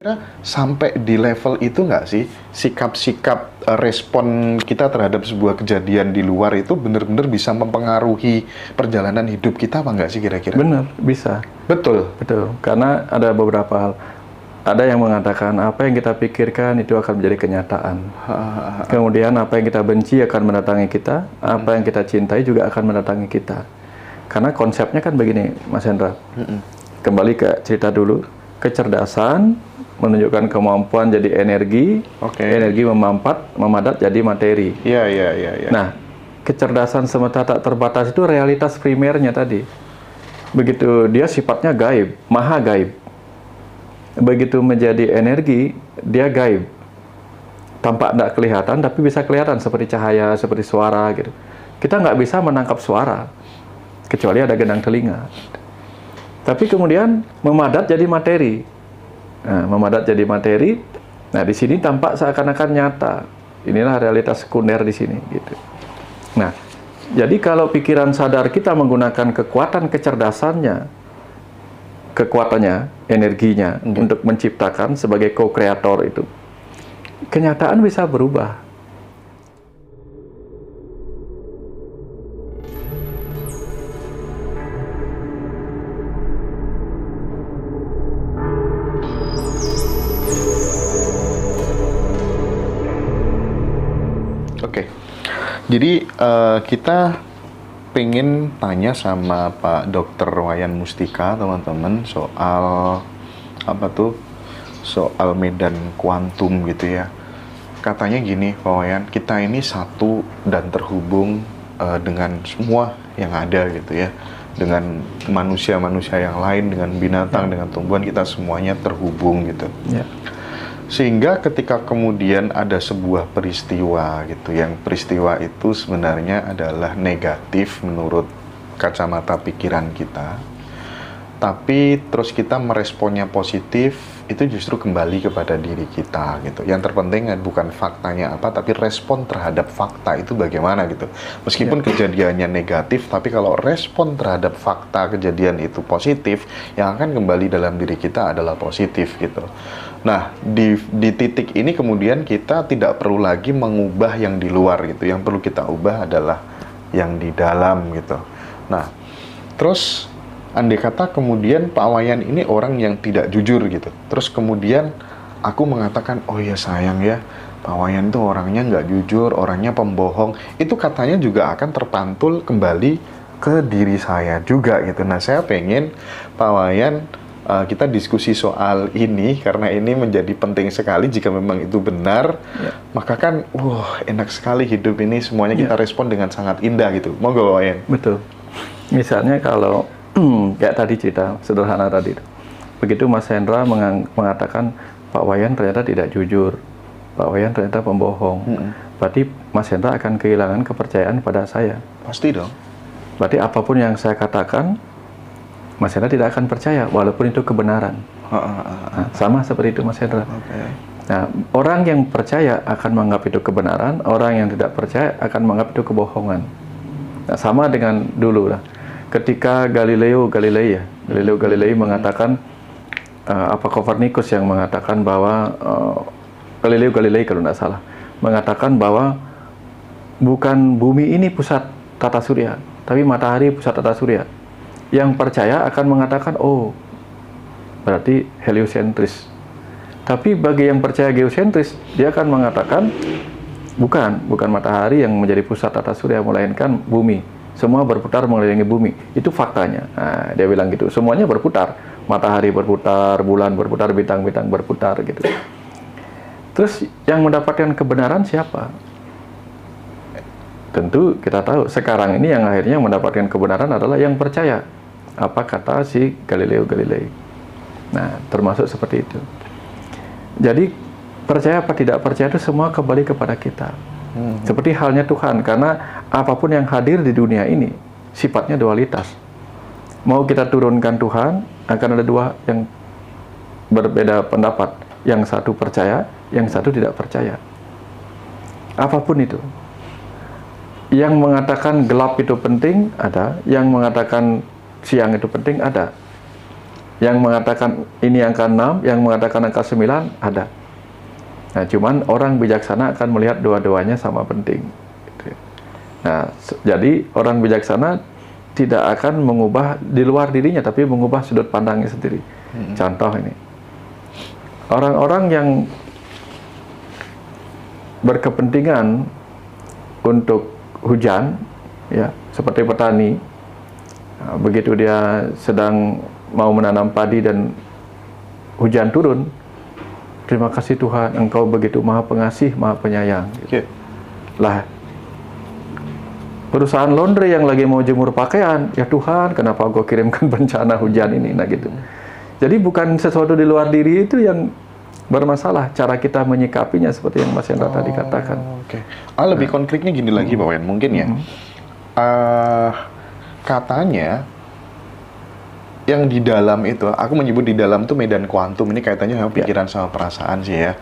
Sampai di level itu nggak sih sikap-sikap respon kita terhadap sebuah kejadian di luar itu benar-benar bisa mempengaruhi perjalanan hidup kita apa nggak sih kira-kira? Benar, bisa. Betul. Betul, karena ada beberapa hal. Ada yang mengatakan apa yang kita pikirkan itu akan menjadi kenyataan. Kemudian apa yang kita benci akan mendatangi kita, apa yang kita cintai juga akan mendatangi kita. Karena konsepnya kan begini, Mas Hendra. Kembali ke cerita dulu, kecerdasan menunjukkan kemampuan jadi energi, energi memadat jadi materi. Iya. Nah, kecerdasan semata tak terbatas itu realitas primernya tadi. Begitu dia sifatnya gaib, maha gaib. Begitu menjadi energi, dia gaib. Tampak tidak kelihatan, tapi bisa kelihatan seperti cahaya, seperti suara gitu. Kita nggak bisa menangkap suara, kecuali ada gendang telinga. Tapi kemudian memadat jadi materi. Nah, memadat jadi materi. Nah, di sini tampak seakan-akan nyata. Inilah realitas sekunder di sini, gitu. Nah, jadi kalau pikiran sadar kita menggunakan kekuatan kecerdasannya, kekuatannya, energinya untuk menciptakan sebagai co-kreator itu, kenyataan bisa berubah. Oke. Jadi kita pengen tanya sama Pak Dr. Wayan Mustika, teman-teman, soal apa tuh? Soal medan kuantum gitu ya. Katanya gini, Pak Wayan, kita ini satu dan terhubung dengan semua yang ada gitu ya. Dengan manusia-manusia yang lain, dengan binatang, dengan tumbuhan, kita semuanya terhubung gitu. Sehingga ketika kemudian ada sebuah peristiwa gitu, yang peristiwa itu sebenarnya adalah negatif menurut kacamata pikiran kita, tapi terus kita meresponnya positif, itu justru kembali kepada diri kita gitu. Yang terpenting bukan faktanya apa, tapi respon terhadap fakta itu bagaimana gitu. Meskipun kejadiannya negatif, tapi kalau respon terhadap fakta kejadian itu positif, yang akan kembali dalam diri kita adalah positif gitu. Nah, di titik ini kemudian kita tidak perlu lagi mengubah yang di luar gitu. Yang perlu kita ubah adalah yang di dalam gitu. Nah, terus andai kata kemudian Pak Wayan ini orang yang tidak jujur gitu. Terus kemudian aku mengatakan, oh ya sayang ya, Pak Wayan itu orangnya nggak jujur, orangnya pembohong. Itu katanya juga akan terpantul kembali ke diri saya juga gitu. Nah, saya pengen Pak Wayan kita diskusi soal ini, karena ini menjadi penting sekali. Jika memang itu benar, maka kan enak sekali hidup ini, semuanya kita respon dengan sangat indah gitu. Monggo Pak Wayan. Betul. Misalnya kalau kayak tadi cerita sederhana tadi, begitu Mas Hendra mengatakan Pak Wayan ternyata tidak jujur, Pak Wayan ternyata pembohong, berarti Mas Hendra akan kehilangan kepercayaan pada saya. Pasti dong. Berarti apapun yang saya katakan, Mas Hendra tidak akan percaya, walaupun itu kebenaran. Nah, sama seperti itu Mas Hendra. Nah, orang yang percaya akan menganggap itu kebenaran, orang yang tidak percaya akan menganggap itu kebohongan. Nah, sama dengan dulu lah. Ketika Galileo Galilei mengatakan, Copernicus yang mengatakan bahwa, Galileo Galilei kalau tidak salah, mengatakan bahwa bukan bumi ini pusat tata surya, tapi matahari pusat tata surya. Yang percaya akan mengatakan, oh, berarti heliosentris. Tapi bagi yang percaya geosentris, dia akan mengatakan, bukan matahari yang menjadi pusat tata surya, melainkan bumi. Semua berputar mengelilingi bumi. Itu faktanya. Nah, dia bilang gitu. Semuanya berputar. Matahari berputar, bulan berputar, bintang-bintang berputar gitu. Terus yang mendapatkan kebenaran siapa? Tentu kita tahu sekarang ini yang akhirnya mendapatkan kebenaran adalah yang percaya apa kata si Galileo Galilei. Nah, termasuk seperti itu. Jadi percaya apa tidak percaya itu semua kembali kepada kita. Seperti halnya Tuhan, karena apapun yang hadir di dunia ini sifatnya dualitas. Mau kita turunkan Tuhan, akan ada dua yang berbeda pendapat. Yang satu percaya, yang satu tidak percaya. Apapun itu. Yang mengatakan gelap itu penting, ada. Yang mengatakan siang itu penting, ada. Yang mengatakan ini angka 6, yang mengatakan angka 9 ada. Nah, cuman orang bijaksana akan melihat dua-duanya sama penting. Gitu. Nah, jadi orang bijaksana tidak akan mengubah di luar dirinya, tapi mengubah sudut pandangnya sendiri. Contoh ini, orang-orang yang berkepentingan untuk hujan, ya, seperti petani, begitu dia sedang mau menanam padi dan hujan turun, terima kasih Tuhan, Engkau begitu Maha Pengasih, Maha Penyayang. Gitu. Lah, perusahaan laundry yang lagi mau jemur pakaian, ya Tuhan, kenapa Engkau kirimkan bencana hujan ini? Nah gitu. Jadi bukan sesuatu di luar diri itu yang bermasalah, cara kita menyikapinya seperti yang Mas Hendra tadi katakan. Oke. Lebih konkretnya gini lagi, Pak Wayan, mungkin ya. Katanya yang di dalam itu, aku menyebut di dalam tuh medan kuantum, ini kaitannya sama pikiran sama perasaan sih ya.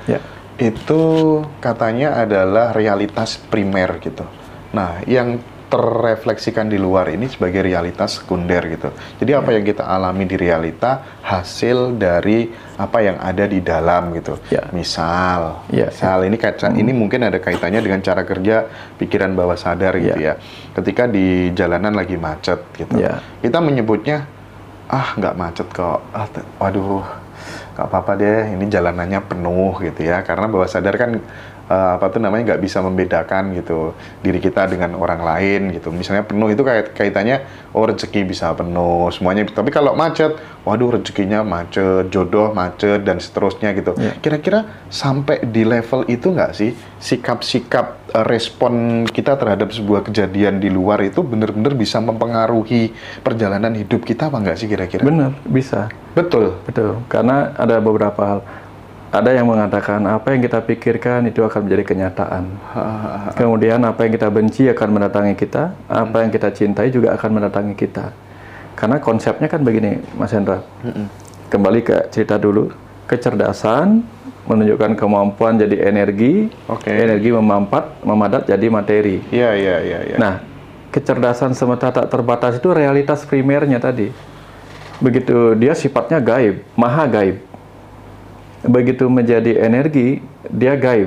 Itu katanya adalah realitas primer gitu. Nah, yang terrefleksikan di luar ini sebagai realitas sekunder gitu. Jadi apa yang kita alami di realita hasil dari apa yang ada di dalam gitu. Misal ini ini mungkin ada kaitannya dengan cara kerja pikiran bawah sadar gitu ya. Ketika di jalanan lagi macet gitu. Kita menyebutnya nggak macet kok. Waduh, nggak apa-apa deh, ini jalanannya penuh gitu ya. Karena bawah sadar kan nggak bisa membedakan gitu diri kita dengan orang lain gitu. Misalnya penuh itu kaitannya rezeki bisa penuh semuanya. Tapi kalau macet, waduh rezekinya macet, jodoh macet dan seterusnya gitu. Kira-kira sampai di level itu nggak sih sikap-sikap respon kita terhadap sebuah kejadian di luar itu benar-benar bisa mempengaruhi perjalanan hidup kita apa nggak sih kira-kira? Benar, bisa. Betul. Karena ada beberapa hal. Ada yang mengatakan apa yang kita pikirkan itu akan menjadi kenyataan. Kemudian apa yang kita benci akan mendatangi kita, apa yang kita cintai juga akan mendatangi kita. Karena konsepnya kan begini, Mas Hendra. Kembali ke cerita dulu, kecerdasan menunjukkan kemampuan jadi energi, energi memadat jadi materi. Nah, kecerdasan semata tak terbatas itu realitas primernya tadi. Begitu dia sifatnya gaib, maha gaib. Begitu menjadi energi, dia gaib.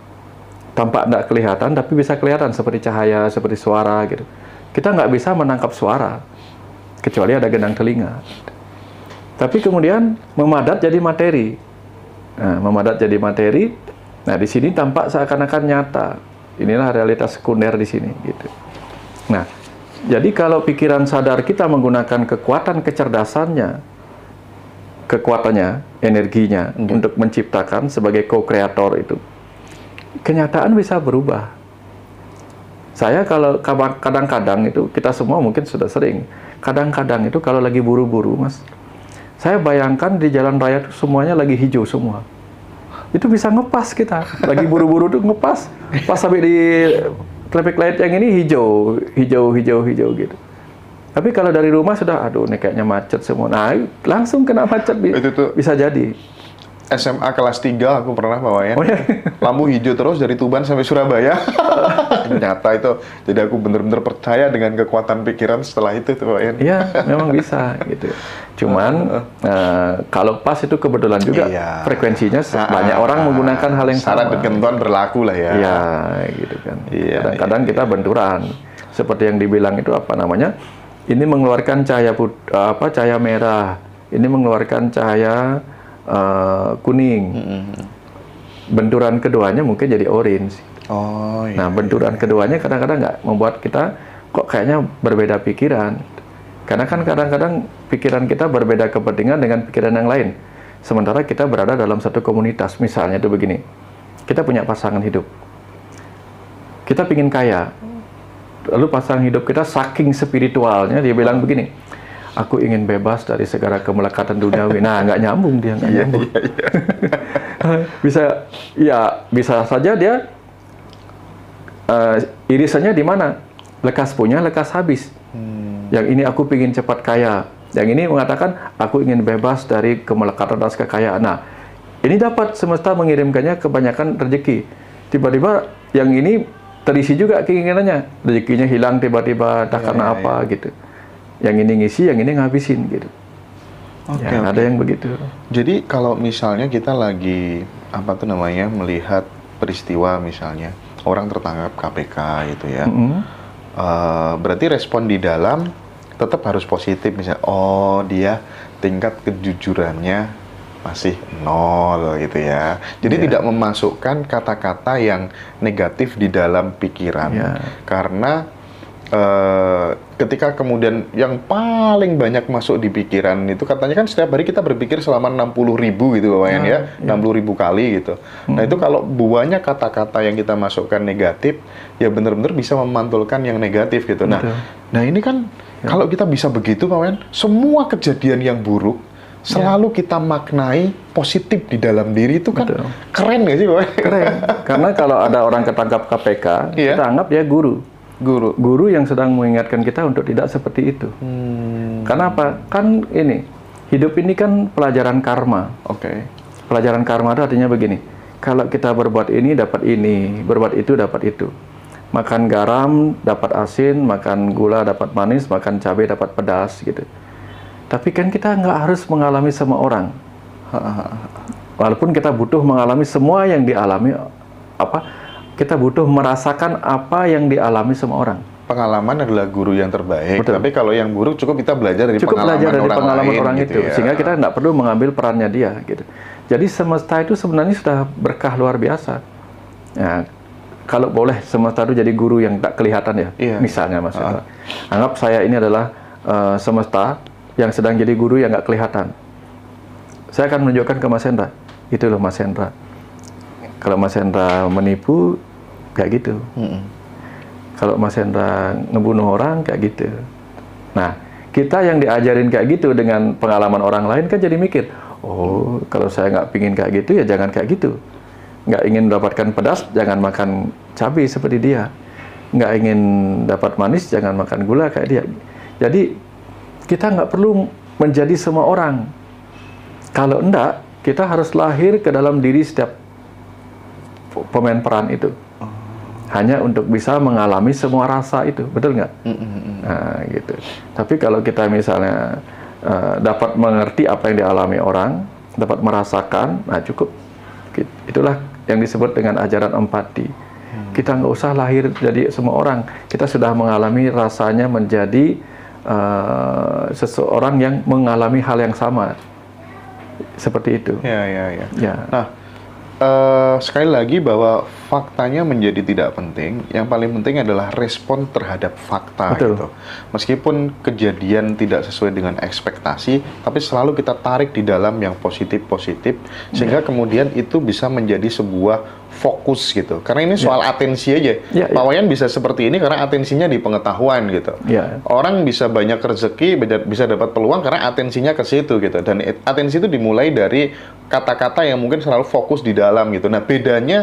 Tampak tidak kelihatan, tapi bisa kelihatan seperti cahaya, seperti suara gitu. Kita nggak bisa menangkap suara, kecuali ada gendang telinga. Tapi kemudian memadat jadi materi. Nah, memadat jadi materi. Nah, di sini tampak seakan-akan nyata. Inilah realitas sekunder di sini gitu. Nah, jadi kalau pikiran sadar kita menggunakan kekuatan kecerdasannya, kekuatannya, energinya untuk menciptakan sebagai co-kreator itu, kenyataan bisa berubah. Saya kalau kadang-kadang itu, kita semua mungkin sudah sering, kadang-kadang itu kalau lagi buru-buru, Mas, saya bayangkan di jalan raya itu semuanya lagi hijau semua. Itu bisa ngepas kita, lagi buru-buru tuh ngepas, pas sampai di traffic light yang ini hijau gitu. Tapi kalau dari rumah sudah, aduh ini kayaknya macet semua. Nah, langsung kena macet bisa jadi. SMA kelas 3 aku pernah bawain. Lampu hijau terus dari Tuban sampai Surabaya. Nyata itu. Jadi aku benar-benar percaya dengan kekuatan pikiran setelah itu tuh, bawain. Iya, memang bisa gitu. Cuman kalau pas itu kebetulan juga frekuensinya banyak orang menggunakan hal yang sama. Syarat ketentuan berlaku lah ya. Iya, gitu kan. Kadang-kadang kita benturan. Seperti yang dibilang itu apa namanya? Ini mengeluarkan cahaya merah, ini mengeluarkan cahaya kuning. Benturan keduanya mungkin jadi orange. Nah, benturan keduanya kadang-kadang nggak membuat kita kok kayaknya berbeda pikiran. Karena kan kadang-kadang pikiran kita berbeda kepentingan dengan pikiran yang lain. Sementara kita berada dalam satu komunitas. Misalnya itu begini, kita punya pasangan hidup. Kita pingin kaya. Lalu pasangan hidup kita saking spiritualnya, dia bilang begini, aku ingin bebas dari segala kemelekatan duniawi. Nah, nggak nyambung dia, nggak nyambung. Bisa saja dia irisannya di mana? Lekas punya, lekas habis. Yang ini aku ingin cepat kaya. Yang ini mengatakan, aku ingin bebas dari kemelekatan dan kekayaan. Nah, ini dapat semesta mengirimkannya kebanyakan rezeki. Tiba-tiba yang ini terisi juga keinginannya, rezekinya hilang tiba-tiba, entah karena apa gitu. Yang ini ngisi, yang ini ngabisin gitu. Ada yang begitu. Jadi kalau misalnya kita lagi melihat peristiwa misalnya orang tertangkap KPK gitu ya, berarti respon di dalam tetap harus positif, misalnya dia tingkat kejujurannya masih 0 gitu ya. Jadi tidak memasukkan kata-kata yang negatif di dalam pikiran. Karena ketika kemudian yang paling banyak masuk di pikiran itu, katanya kan setiap hari kita berpikir selama 60.000 gitu Wayan, 60.000 kali gitu. Nah itu kalau banyak kata-kata yang kita masukkan negatif, ya benar-benar bisa memantulkan yang negatif gitu. Nah ini kan kalau kita bisa begitu Pak Wayan, semua kejadian yang buruk selalu kita maknai positif di dalam diri, itu kan keren nggak sih Pak Wayan? Keren. Karena kalau ada orang ketangkap KPK, kita anggap dia guru yang sedang mengingatkan kita untuk tidak seperti itu. Karena apa? Kan ini, hidup ini kan pelajaran karma. Pelajaran karma itu artinya begini, kalau kita berbuat ini dapat ini, berbuat itu dapat itu. Makan garam dapat asin, makan gula dapat manis, makan cabai dapat pedas gitu. Tapi kan kita nggak harus mengalami semua orang. Walaupun kita butuh mengalami semua yang dialami kita butuh merasakan apa yang dialami semua orang. Pengalaman adalah guru yang terbaik. Tapi kalau yang buruk cukup kita belajar dari pengalaman orang itu. Sehingga kita nggak perlu mengambil perannya dia. Gitu. Jadi semesta itu sebenarnya sudah berkah luar biasa. Ya, kalau boleh semesta itu jadi guru yang tak kelihatan ya. Misalnya Mas Hendra. Anggap saya ini adalah semesta yang sedang jadi guru yang nggak kelihatan. Saya akan menunjukkan ke Mas Hendra. Itu loh Mas Hendra. Kalau Mas Hendra menipu, kayak gitu. Kalau Mas Hendra ngebunuh orang, kayak gitu. Nah, kita yang diajarin kayak gitu dengan pengalaman orang lain kan jadi mikir, kalau saya nggak pingin kayak gitu, ya jangan kayak gitu. Nggak ingin mendapatkan pedas, jangan makan cabai seperti dia. Nggak ingin dapat manis, jangan makan gula kayak dia. Jadi, kita nggak perlu menjadi semua orang. Kalau enggak, kita harus lahir ke dalam diri setiap pemain peran itu. Hanya untuk bisa mengalami semua rasa itu, betul nggak? Nah, gitu. Tapi kalau kita misalnya dapat mengerti apa yang dialami orang, dapat merasakan, nah cukup. Itulah yang disebut dengan ajaran empati. Kita nggak usah lahir jadi semua orang. Kita sudah mengalami rasanya menjadi seseorang yang mengalami hal yang sama. Seperti itu. Nah, sekali lagi bahwa faktanya menjadi tidak penting. Yang paling penting adalah respon terhadap fakta. Gitu. Meskipun kejadian tidak sesuai dengan ekspektasi, tapi selalu kita tarik di dalam yang positif-positif, sehingga kemudian itu bisa menjadi sebuah fokus gitu. Karena ini soal atensi aja. Pak Wayan bisa seperti ini karena atensinya di pengetahuan gitu. Orang bisa banyak rezeki, bisa dapat peluang karena atensinya ke situ gitu. Dan atensi itu dimulai dari kata-kata yang mungkin selalu fokus di dalam gitu. Nah, bedanya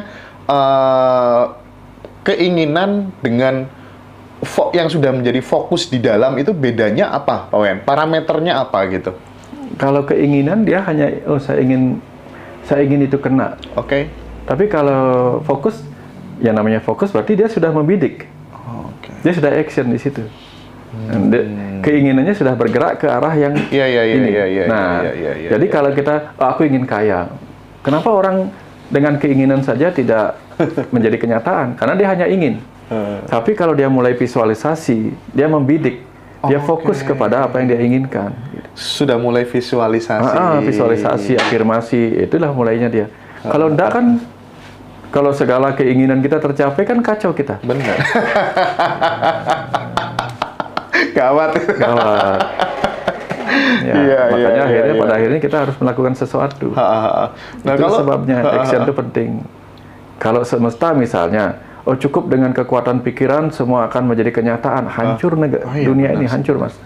keinginan dengan yang sudah menjadi fokus di dalam itu bedanya apa, Pak Wayan? Parameternya apa gitu? Kalau keinginan dia hanya saya ingin itu kena. Tapi kalau fokus, ya namanya fokus berarti dia sudah membidik. Dia sudah action di situ. Keinginannya sudah bergerak ke arah yang ini. Jadi kalau kita, aku ingin kaya. Kenapa orang dengan keinginan saja tidak menjadi kenyataan? Karena dia hanya ingin. Tapi kalau dia mulai visualisasi, dia membidik. Dia fokus kepada apa yang dia inginkan. Sudah mulai visualisasi. Visualisasi, afirmasi, itulah mulainya dia. Kalau enggak kan, kalau segala keinginan kita tercapai kan kacau kita. Benar. Gawat. Makanya pada akhirnya kita harus melakukan sesuatu. Nah, itu sebabnya action itu penting. Kalau semesta misalnya, cukup dengan kekuatan pikiran semua akan menjadi kenyataan, hancur dunia ini hancur, Mas.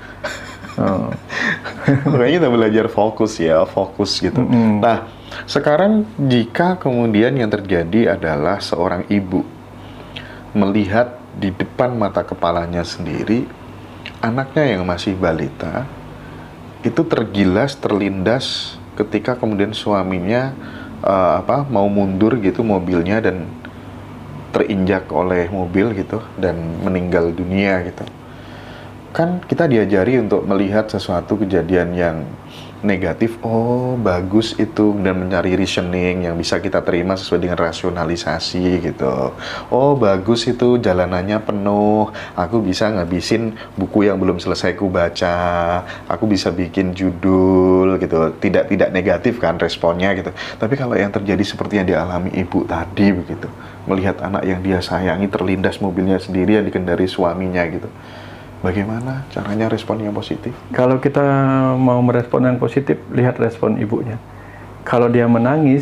Makanya kita belajar fokus gitu. Nah, sekarang jika kemudian yang terjadi adalah seorang ibu melihat di depan mata kepalanya sendiri anaknya yang masih balita itu terlindas ketika kemudian suaminya mau mundur gitu mobilnya dan terinjak oleh mobil gitu dan meninggal dunia gitu. kan kita diajari untuk melihat sesuatu kejadian yang negatif, oh bagus itu, dan mencari reasoning yang bisa kita terima sesuai dengan rasionalisasi gitu. Oh bagus itu, jalanannya penuh, aku bisa ngabisin buku yang belum selesai ku baca, aku bisa bikin judul gitu. Tidak negatif kan responnya gitu. Tapi kalau yang terjadi seperti yang dialami ibu tadi begitu, melihat anak yang dia sayangi terlindas mobilnya sendiri yang dikendari suaminya gitu, bagaimana caranya respon yang positif? Kalau kita mau merespon yang positif, lihat respon ibunya. Kalau dia menangis,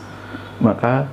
maka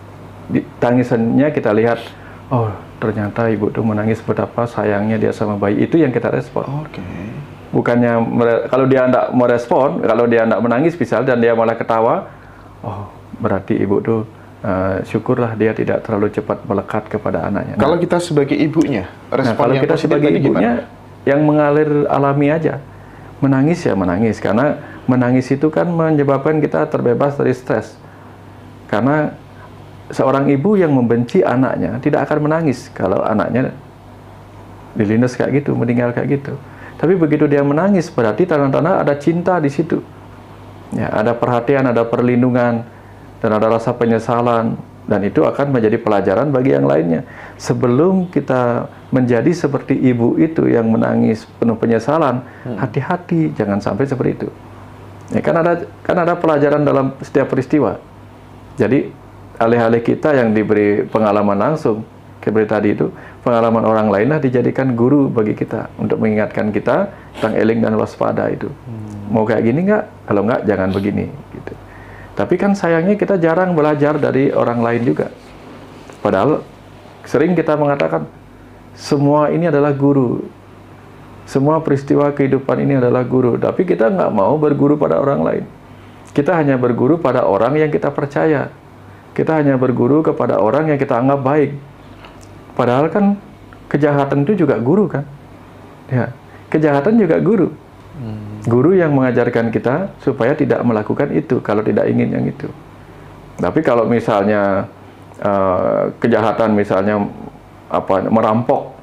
tangisannya kita lihat, oh ternyata ibu tuh menangis betapa sayangnya dia sama bayi. Itu yang kita respon. Oke. Bukannya kalau dia tidak merespon, kalau dia tidak menangis misal dan dia malah ketawa, oh berarti ibu tuh syukurlah dia tidak terlalu cepat melekat kepada anaknya. Kalau kita sebagai ibunya, respon kalau yang kita positif sebagai tadi ibunya gimana? yang mengalir alami aja, menangis ya menangis, karena menangis itu kan menyebabkan kita terbebas dari stres. Karena seorang ibu yang membenci anaknya tidak akan menangis kalau anaknya dilindas kayak gitu, meninggal kayak gitu. Tapi begitu dia menangis, berarti tanda-tanda ada cinta di situ. Ya, ada perhatian, ada perlindungan, dan ada rasa penyesalan, dan itu akan menjadi pelajaran bagi yang lainnya. Sebelum kita menjadi seperti ibu itu yang menangis penuh penyesalan, hati-hati jangan sampai seperti itu. Ya, kan ada pelajaran dalam setiap peristiwa. Jadi alih-alih kita yang diberi pengalaman langsung seperti tadi itu, pengalaman orang lainlah dijadikan guru bagi kita untuk mengingatkan kita tentang eling dan waspada itu. Mau kayak gini nggak? Kalau nggak jangan begini. Gitu. Tapi kan sayangnya kita jarang belajar dari orang lain juga. Padahal sering kita mengatakan semua ini adalah guru. Semua peristiwa kehidupan ini adalah guru. Tapi kita nggak mau berguru pada orang lain. Kita hanya berguru pada orang yang kita percaya. Kita hanya berguru kepada orang yang kita anggap baik. Padahal kan kejahatan itu juga guru kan. Ya, kejahatan juga guru. Guru yang mengajarkan kita supaya tidak melakukan itu kalau tidak ingin yang itu. Tapi kalau misalnya kejahatan misalnya merampok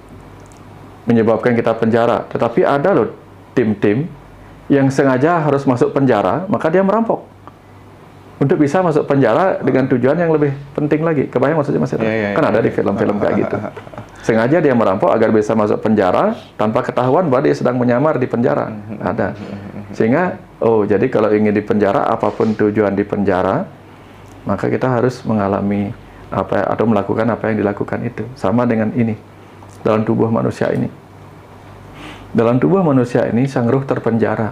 menyebabkan kita penjara, tetapi ada loh tim-tim yang sengaja harus masuk penjara, maka dia merampok untuk bisa masuk penjara dengan tujuan yang lebih penting lagi. Kebayang maksudnya Mas? Kan ada di film-film kayak gitu. Sengaja dia merampok agar bisa masuk penjara tanpa ketahuan bahwa dia sedang menyamar di penjara. Ada. Sehingga, jadi kalau ingin di penjara, apapun tujuan di penjara, maka kita harus mengalami atau melakukan apa yang dilakukan itu. Sama dengan ini. Dalam tubuh manusia ini. Dalam tubuh manusia ini, sang ruh terpenjara.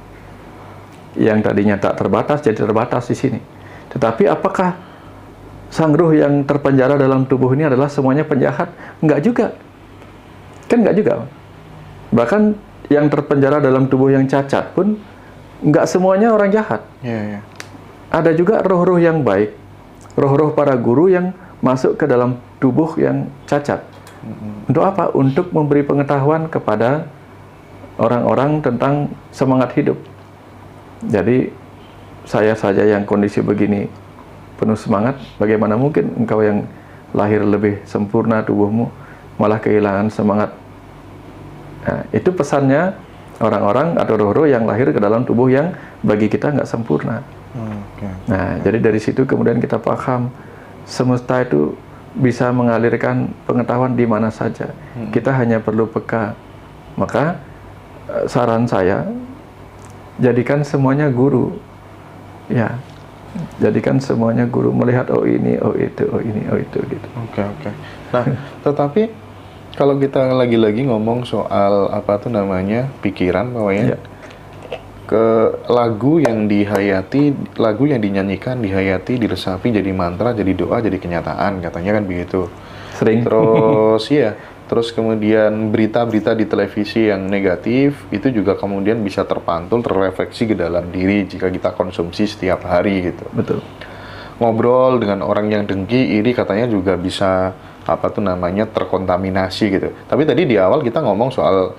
Yang tadinya tak terbatas, jadi terbatas di sini. Tetapi apakah sang ruh yang terpenjara dalam tubuh ini adalah semuanya penjahat? Enggak juga. Kan enggak juga. Bahkan yang terpenjara dalam tubuh yang cacat pun enggak semuanya orang jahat. Ada juga roh-roh yang baik. Roh-roh para guru yang masuk ke dalam tubuh yang cacat. Untuk apa? Untuk memberi pengetahuan kepada orang-orang tentang semangat hidup. Jadi saya saja yang kondisi begini penuh semangat, bagaimana mungkin engkau yang lahir lebih sempurna tubuhmu malah kehilangan semangat. Nah, itu pesannya orang-orang atau roh-roh yang lahir ke dalam tubuh yang bagi kita nggak sempurna. Nah, jadi dari situ kemudian kita paham semesta itu bisa mengalirkan pengetahuan di mana saja. Kita hanya perlu peka. Maka saran saya, jadikan semuanya guru. Ya. Jadikan semuanya guru, melihat oh ini, oh itu, oh ini, oh itu gitu. Oke. Nah, tetapi kalau kita lagi-lagi ngomong soal pikiran bawahnya, ke lagu yang dihayati, lagu yang dinyanyikan, dihayati, diresapi jadi mantra, jadi doa, jadi kenyataan, katanya kan begitu. Sering. Terus terus kemudian berita-berita di televisi yang negatif itu juga kemudian bisa terpantul, terrefleksi ke dalam diri jika kita konsumsi setiap hari gitu. Betul. Ngobrol dengan orang yang dengki, iri katanya juga bisa terkontaminasi gitu. Tapi tadi di awal kita ngomong soal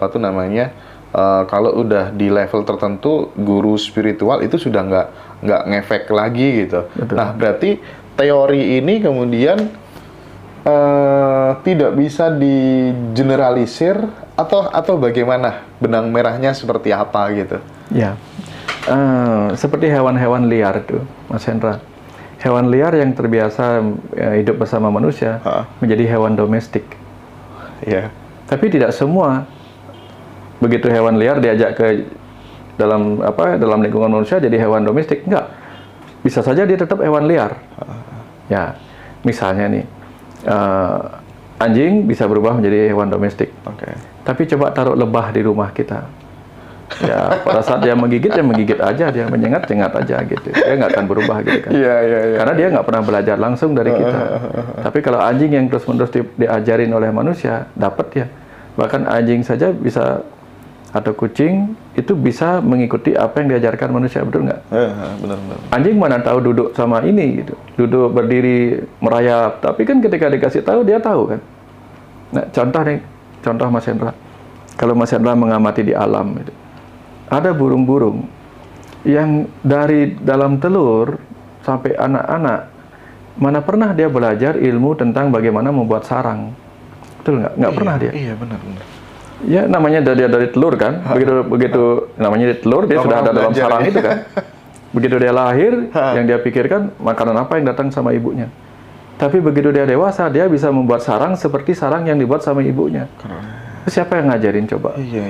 kalau udah di level tertentu guru spiritual itu sudah nggak ngefek lagi gitu. Betul. Nah berarti teori ini kemudian tidak bisa digeneralisir Atau bagaimana? Benang merahnya seperti apa gitu? Ya, seperti hewan-hewan liar tuh, Mas Hendra. Hewan liar yang terbiasa hidup bersama manusia menjadi hewan domestik. Ya. Tapi tidak semua begitu hewan liar diajak ke dalam lingkungan manusia jadi hewan domestik. Enggak. Bisa saja dia tetap hewan liar. Ya, misalnya nih, anjing bisa berubah menjadi hewan domestik. Tapi coba taruh lebah di rumah kita. Ya, pada saat dia menggigit, ya menggigit aja, dia menyengat-sengat aja gitu. Dia nggak akan berubah gitu kan. Karena dia nggak pernah belajar langsung dari kita. Tapi kalau anjing yang terus-menerus diajarin oleh manusia, dapat ya. Bahkan anjing saja bisa, atau kucing, itu bisa mengikuti apa yang diajarkan manusia, betul nggak? Benar-benar. Anjing mana tahu duduk sama ini gitu. Duduk, berdiri, merayap. Tapi kan ketika dikasih tahu, dia tahu kan. Nah, contoh Mas Hendra. Kalau Mas Hendra mengamati di alam gitu. Ada burung-burung yang dari dalam telur sampai anak-anak, mana pernah dia belajar ilmu tentang bagaimana membuat sarang? Betul nggak? Nggak pernah dia. Iya, benar-benar. Ya, namanya dari telur kan. Begitu namanya telur, dia sudah ada dalam sarang itu kan. Begitu dia lahir, yang dia pikirkan makanan apa yang datang sama ibunya. Tapi begitu dia dewasa, dia bisa membuat sarang seperti sarang yang dibuat sama ibunya. Siapa yang ngajarin coba? Iya.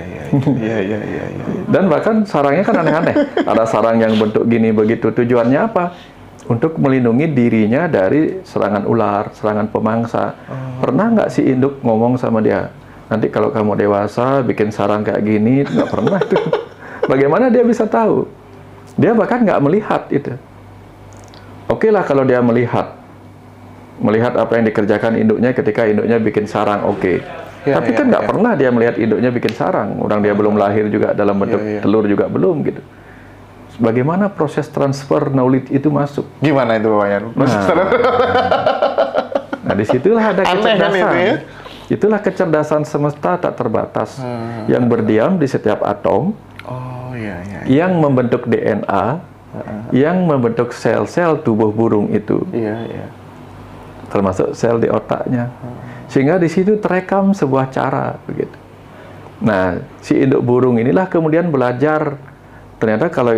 Dan bahkan sarangnya kan aneh-aneh. Ada sarang yang bentuk gini begitu. Tujuannya apa? Untuk melindungi dirinya dari serangan ular, serangan pemangsa. Pernah nggak si induk ngomong sama dia, nanti kalau kamu dewasa bikin sarang kayak gini? Nggak pernah itu. Bagaimana dia bisa tahu? Dia bahkan nggak melihat itu. Oke lah kalau dia melihat apa yang dikerjakan induknya ketika induknya bikin sarang, oke. Tapi kan nggak pernah dia melihat induknya bikin sarang. Orang dia belum lahir juga dalam bentuk telur juga belum gitu. Bagaimana proses transfer knowledge itu masuk? Gimana itu Pak Wayan? Nah, disitulah ada kecerdasan. Kan itu, ya? Itulah kecerdasan semesta tak terbatas yang berdiam di setiap atom, yang membentuk DNA, yang membentuk sel-sel tubuh burung itu. Termasuk sel di otaknya. Sehingga di situ terekam sebuah cara begitu. Nah, si induk burung inilah kemudian belajar, ternyata kalau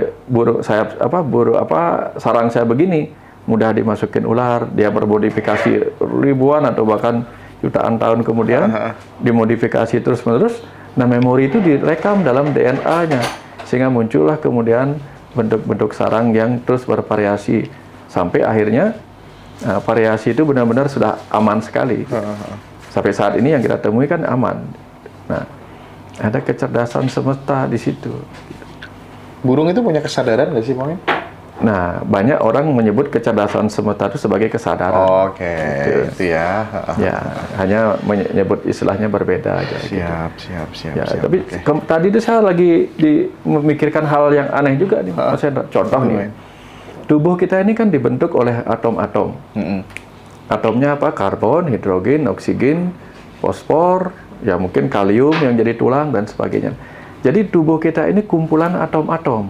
sarang saya begini, mudah dimasukin ular, dia bermodifikasi ribuan atau bahkan jutaan tahun kemudian dimodifikasi terus-menerus. Nah, memori itu direkam dalam DNA-nya sehingga muncullah kemudian bentuk-bentuk sarang yang terus bervariasi sampai akhirnya variasi itu benar-benar sudah aman sekali. Sampai saat ini yang kita temui kan aman. Nah, ada kecerdasan semesta di situ. Burung itu punya kesadaran nggak sih, Pak? Nah, banyak orang menyebut kecerdasan semesta itu sebagai kesadaran. Itu ya. Ya, hanya menyebut istilahnya berbeda aja. Siap. Ya, tapi tadi itu saya lagi memikirkan hal yang aneh juga nih, Mas Hendra. Contoh nih. Tubuh kita ini kan dibentuk oleh atom-atom. Atomnya apa? Karbon, hidrogen, oksigen, fosfor, ya mungkin kalium yang jadi tulang dan sebagainya. Jadi tubuh kita ini kumpulan atom-atom.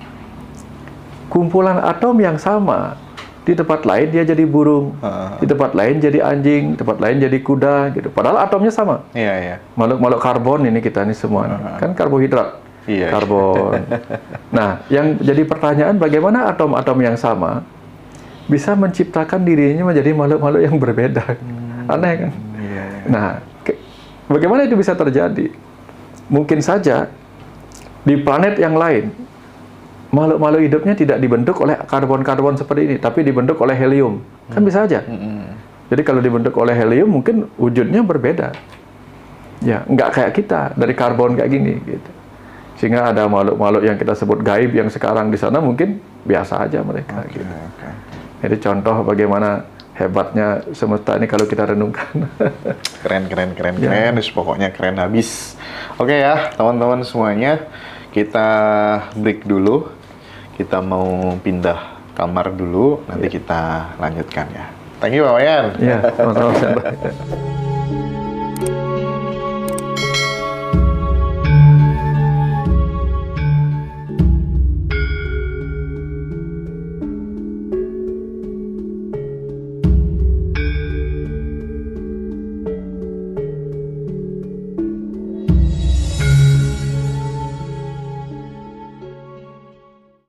Kumpulan atom yang sama. Di tempat lain dia jadi burung, di tempat lain jadi anjing, di tempat lain jadi kuda, gitu. Padahal atomnya sama. Makhluk-makhluk karbon ini kita ini semua, kan karbohidrat. Karbon. Nah, yang jadi pertanyaan bagaimana atom-atom yang sama bisa menciptakan dirinya menjadi makhluk-makhluk yang berbeda. Aneh kan? Nah, bagaimana itu bisa terjadi? Mungkin saja di planet yang lain makhluk-makhluk hidupnya tidak dibentuk oleh karbon-karbon seperti ini, tapi dibentuk oleh helium. Kan bisa aja. Jadi kalau dibentuk oleh helium mungkin wujudnya berbeda. Ya, nggak kayak kita dari karbon kayak gini gitu. Sehingga ada makhluk-makhluk yang kita sebut gaib yang sekarang di sana mungkin biasa aja mereka. Jadi contoh bagaimana hebatnya semesta ini kalau kita renungkan. Keren. Pokoknya keren habis. Oke ya, teman-teman semuanya, kita break dulu. Kita mau pindah kamar dulu, nanti kita lanjutkan ya. Thank you, Pak Wayan. Iya, sama-sama.